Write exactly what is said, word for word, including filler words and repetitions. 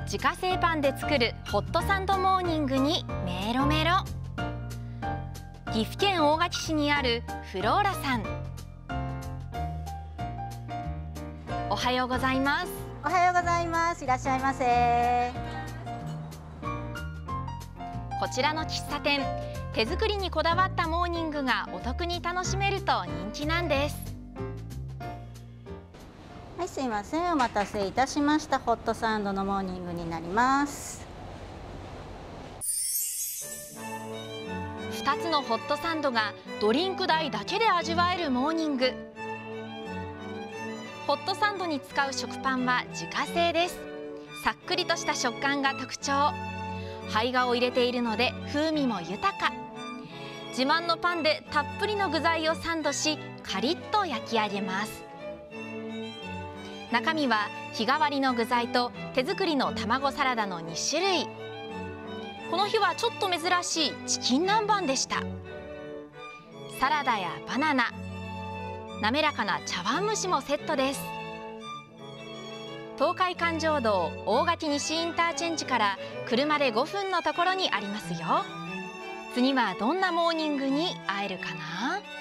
自家製パンで作るホットサンドモーニングにメロメロ。岐阜県大垣市にあるフローラさん。おはようございます。 おはようございます。いらっしゃいませ。 こちらの喫茶店、手作りにこだわったモーニングがお得に楽しめると人気なんです。 はい、すいません。お待たせいたしました。ホットサンドのモーニングになります。 ふたつのホットサンドがドリンク代だけで味わえるモーニング。ホットサンドに使う食パンは自家製です。さっくりとした食感が特徴。胚芽を入れているので風味も豊か。自慢のパンでたっぷりの具材をサンドし、カリッと焼き上げます。中身は日替わりの具材と手作りの卵サラダのにしゅるい。この日はちょっと珍しいチキン南蛮でした。サラダやバナナ、滑らかな茶碗蒸しもセットです。東海環状道大垣西インターチェンジから車でごふんのところにありますよ。次はどんなモーニングに会えるかな？